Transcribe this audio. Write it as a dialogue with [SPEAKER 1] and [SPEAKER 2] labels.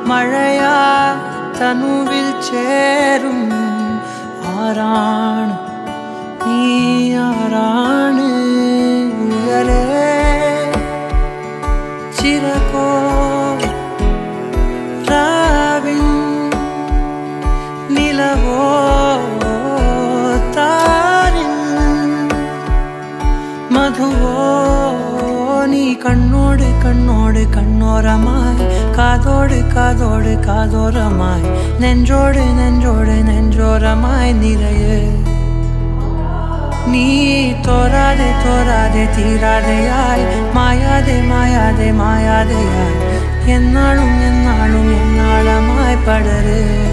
[SPEAKER 1] മഴയാ തനുവിൽ ചേരും ആരാണ് നീ ആരാണ് ഉയരേ ചിരകോ രാവിൻ നിലവോ താരിൻ മധുവോ നീ കണ്ണോട് കണ്ണോട് കണ്ണോരമായി കാതോട് കാതോട് കാതോരമായി നെഞ്ചോട് നെഞ്ചോട് നെഞ്ചോരമായി നിറയെ നീ തോരാതെ തോരാതെ തീരാതെയായി മായാതെ മായാതെ മായാതെയായി എന്നാളും എന്നാളും എന്നാളമായി പടരേ